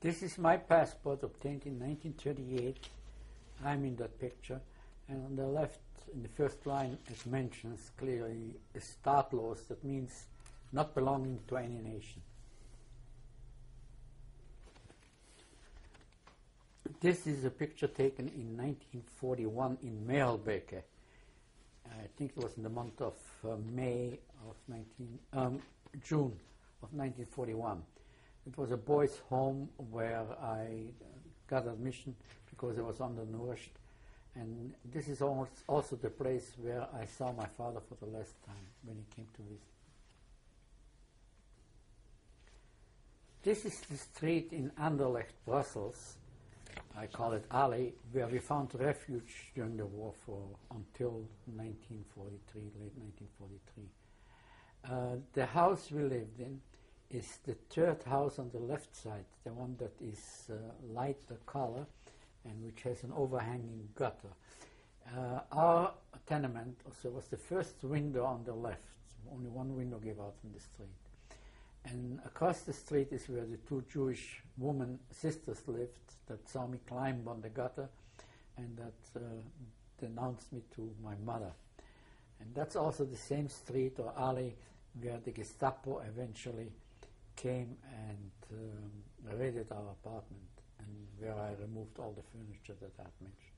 This is my passport obtained in 1938. I'm in that picture. And on the left, in the first line, it mentions clearly staatlos, that means not belonging to any nation. This is a picture taken in 1941 in Merelbeke. I think it was in the month of June of 1941. It was a boys' home where I got admission because I was undernourished. And this is also the place where I saw my father for the last time when he came to visit. This is the street in Anderlecht, Brussels. I call it Alley, where we found refuge during the war until 1943, late 1943. The house we lived in is the third house on the left side, the one that is lighter color and which has an overhanging gutter. Our tenement also was the first window on the left. Only one window gave out in the street. And across the street is where the two Jewish woman sisters lived that saw me climb on the gutter and that denounced me to my mother. And that's also the same street or alley where the Gestapo eventually came and raided our apartment and where I removed all the furniture that I had mentioned.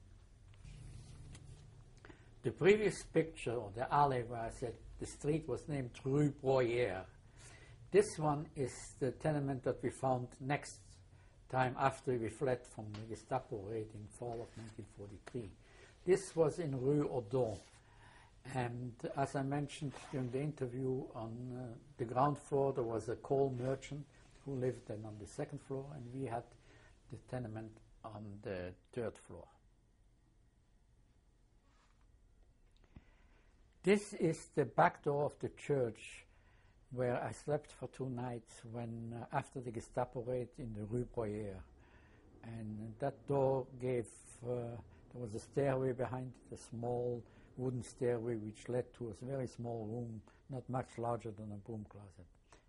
The previous picture, or the alley where I said the street was named Rue Bruyère. This one is the tenement that we found next time after we fled from the Gestapo raid in fall of 1943. This was in Rue Audon. And as I mentioned during the interview, on the ground floor there was a coal merchant who lived then on the second floor, and we had the tenement on the third floor. This is the back door of the church where I slept for 2 nights when after the Gestapo raid in the Rue Bruyère. And that door gave, there was a stairway behind it, a small wooden stairway which led to a very small room, not much larger than a broom closet.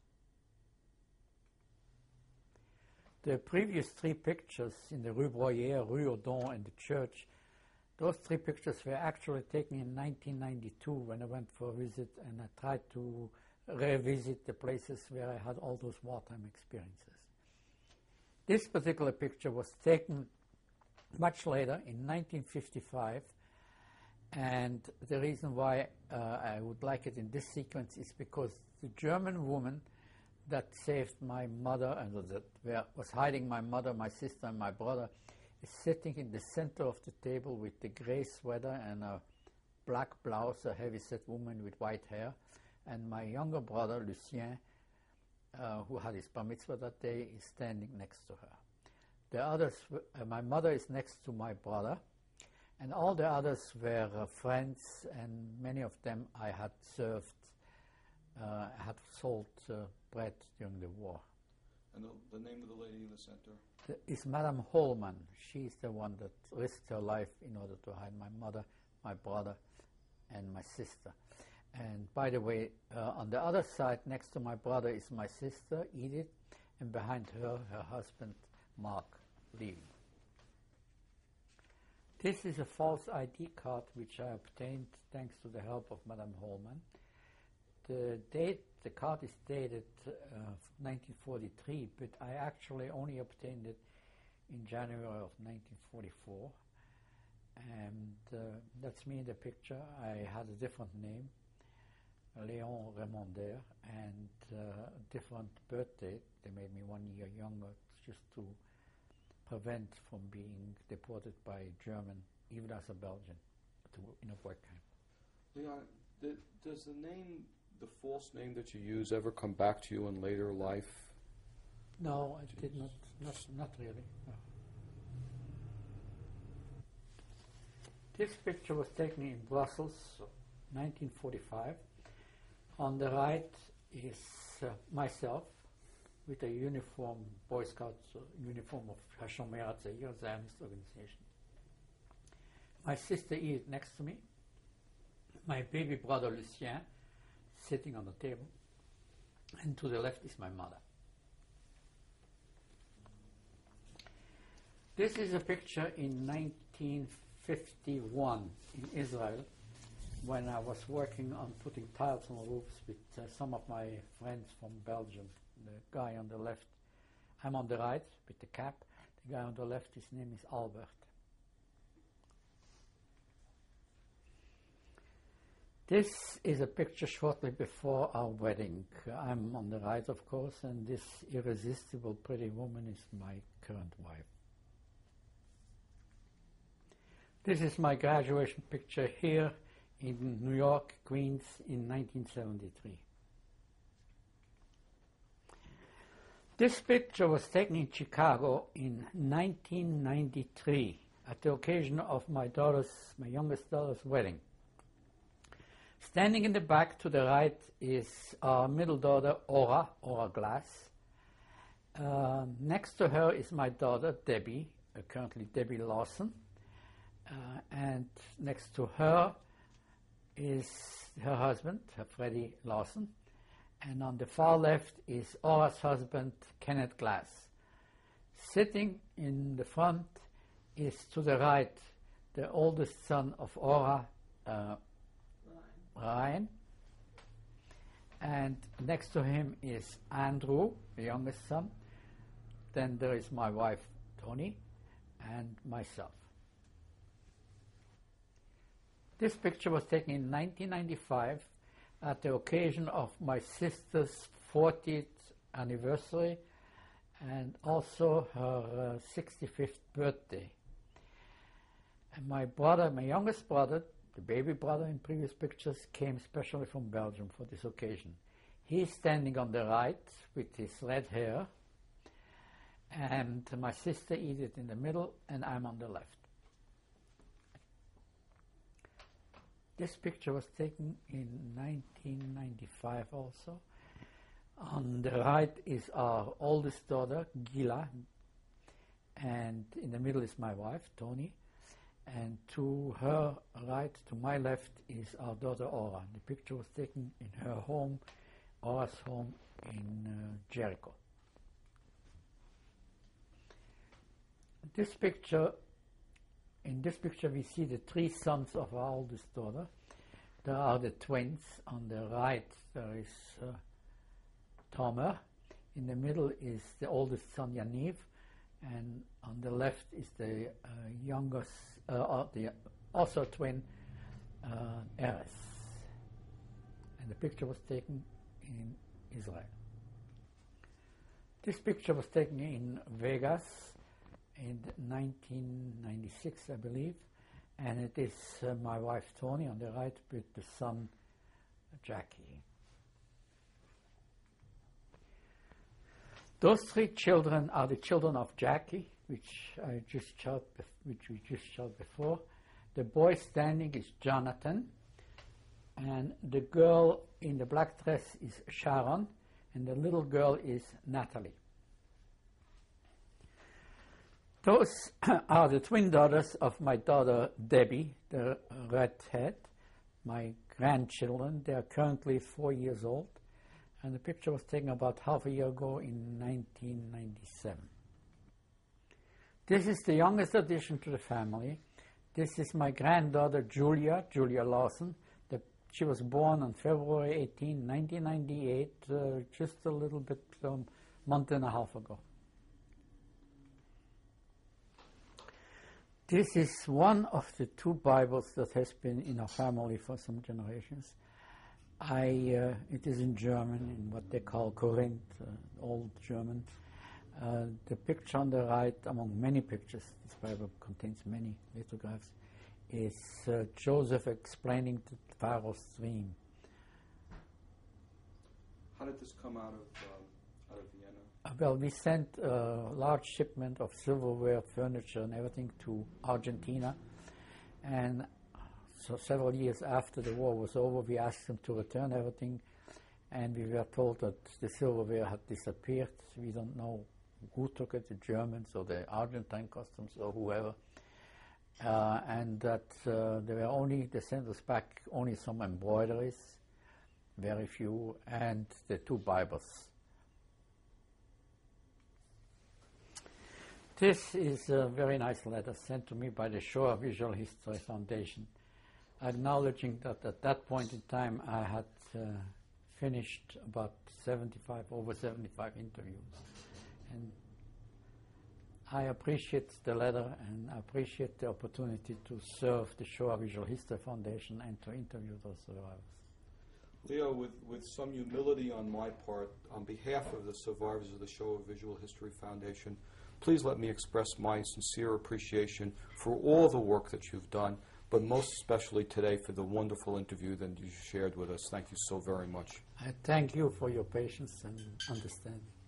The previous 3 pictures in the Rue Bruyère, Rue Audon, and the church, those 3 pictures were actually taken in 1992 when I went for a visit, and I tried to revisit the places where I had all those wartime experiences. This particular picture was taken much later in 1955, and the reason why I would like it in this sequence is because the German woman that saved my mother and that was hiding my mother, my sister, and my brother is sitting in the center of the table with the gray sweater and a black blouse, a heavy-set woman with white hair. And my younger brother, Lucien, who had his bar mitzvah that day, is standing next to her. The others, my mother is next to my brother, and all the others were friends, and many of them I had served, had sold bread during the war. And the name of the lady in the center? Is Madame Holman. She's the one that risked her life in order to hide my mother, my brother, and my sister. And by the way, on the other side, next to my brother, is my sister, Edith, and behind her, her husband, Mark, leaving. This is a false ID card which I obtained thanks to the help of Madame Holman. The card is dated 1943, but I actually only obtained it in January of 1944. And that's me in the picture. I had a different name, Léon Remonder, and a different birth date. They made me 1 year younger just to prevent from being deported by German, even as a Belgian, in a work camp. Leon, does the false name that you use ever come back to you in later life? No, it did not really. No. This picture was taken in Brussels, 1945. On the right is myself with a uniform, Boy Scouts uniform of Hashomer Hatzair, Zionist organization. My sister Edith next to me, my baby brother Lucien sitting on the table, and to the left is my mother. This is a picture in 1951 in Israel when I was working on putting tiles on roofs with some of my friends from Belgium. The guy on the left, I'm on the right with the cap. The guy on the left, his name is Albert. This is a picture shortly before our wedding. I'm on the right, of course, and this irresistible pretty woman is my current wife. This is my graduation picture here in New York, Queens, in 1973. This picture was taken in Chicago in 1993 at the occasion of my youngest daughter's wedding. Standing in the back to the right is our middle daughter, Ora Glass. Next to her is my daughter, Debbie, currently Debbie Lawson. And next to her is her husband, Freddie Lawson. And on the far left is Ora's husband, Kenneth Glass. Sitting in the front is to the right the oldest son of Ora, Ryan. And next to him is Andrew, the youngest son. Then there is my wife, Tony, and myself. This picture was taken in 1995 at the occasion of my sister's 40th anniversary and also her 65th birthday. And my brother, my youngest brother, the baby brother in previous pictures, came specially from Belgium for this occasion. He's standing on the right with his red hair, and my sister Edith in the middle, and I'm on the left. This picture was taken in 1995 also. On the right is our oldest daughter, Gila, and in the middle is my wife, Tony, and to her right, to my left, is our daughter, Ora. The picture was taken in her home, Ora's home in Jericho. In this picture, we see the three sons of our oldest daughter. There are the twins. On the right, there is Tomer. In the middle is the oldest son, Yaniv. And on the left is the youngest, also twin, Eres. And the picture was taken in Israel. This picture was taken in Vegas in 1996, I believe, and it is my wife Tony on the right with the son Jackie. Those three children are the children of Jackie, which we just showed before. The boy standing is Jonathan, and the girl in the black dress is Sharon, and the little girl is Natalie. Those are the twin daughters of my daughter Debbie, the redhead, my grandchildren. They are currently 4 years old, and the picture was taken about half a year ago in 1997. This is the youngest addition to the family. This is my granddaughter Julia Lawson. She was born on February 18, 1998, just a little bit, month and a half ago. This is one of the two Bibles that has been in our family for some generations. It is in German, in what they call Korinth, Old German. The picture on the right, among many pictures, this Bible contains many lithographs, is Joseph explaining the Pharaoh's dream. How did this come out of Vienna? Well, we sent a large shipment of silverware, furniture, and everything to Argentina. And so several years after the war was over, we asked them to return everything. And we were told that the silverware had disappeared. We don't know who took it, the Germans or the Argentine customs or whoever. And that they sent us back only some embroideries, very few, and the two Bibles. This is a very nice letter sent to me by the Shoah Visual History Foundation, acknowledging that at that point in time I had finished about over 75 interviews. And I appreciate the letter and I appreciate the opportunity to serve the Shoah Visual History Foundation and to interview those survivors. Leo, with some humility on my part, on behalf of the survivors of the Shoah Visual History Foundation, please let me express my sincere appreciation for all the work that you've done, but most especially today for the wonderful interview that you shared with us. Thank you so very much. I thank you for your patience and understanding.